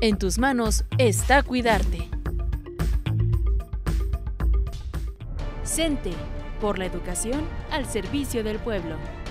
En tus manos está cuidarte. CENTE, por la educación al servicio del pueblo.